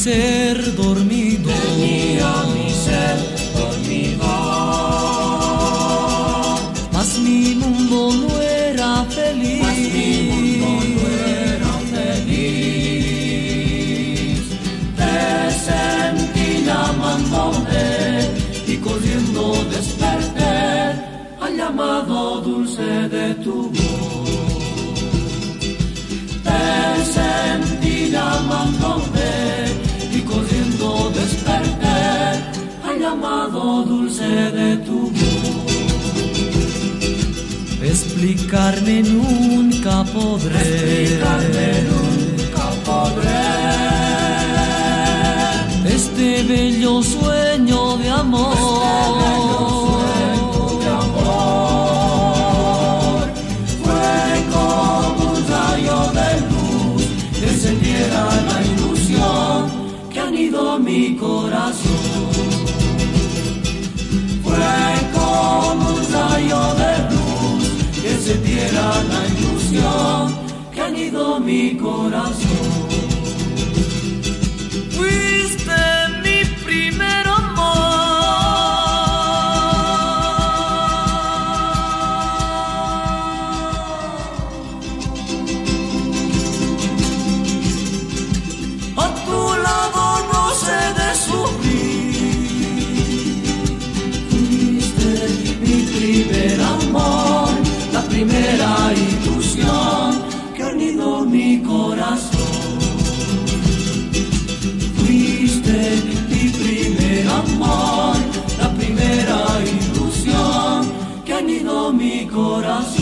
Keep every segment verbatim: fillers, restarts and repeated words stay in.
ser dormido. Tenía mi ser dormido. Mas mi mundo no era feliz. Mas mi mundo no era feliz. Te sentí llamándome y corriendo desperté al llamado dulce de tu voz. Te sentí llamándome y corriendo desperté al llamado dulce de tu voz. Explicarme nunca podré. Explicarme nunca podré. Este bello sueño de amor. La ilusión que anidó mi corazón. Fue como un rayo de luz que encendiera la ilusión que anidó mi corazón. Fuiste mi primer primera ilusión que anidó mi corazón. Fuiste mi primer amor, la primera ilusión que anidó mi corazón.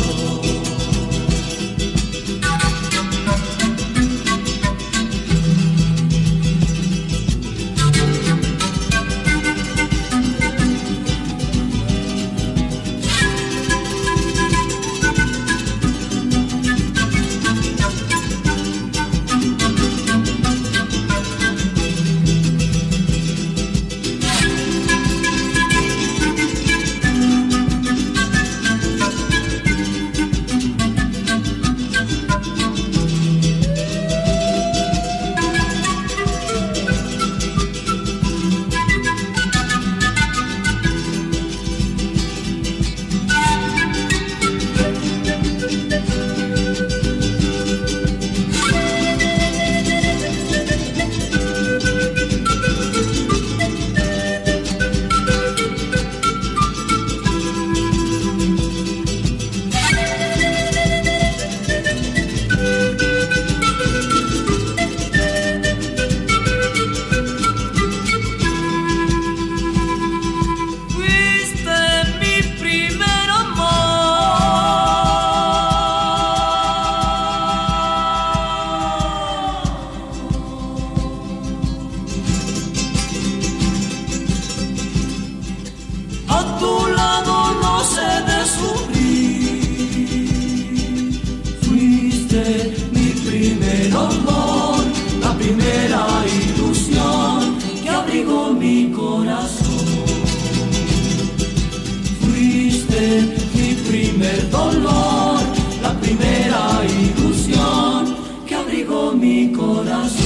Mi primer dolor, la primera ilusión que abrigó mi corazón.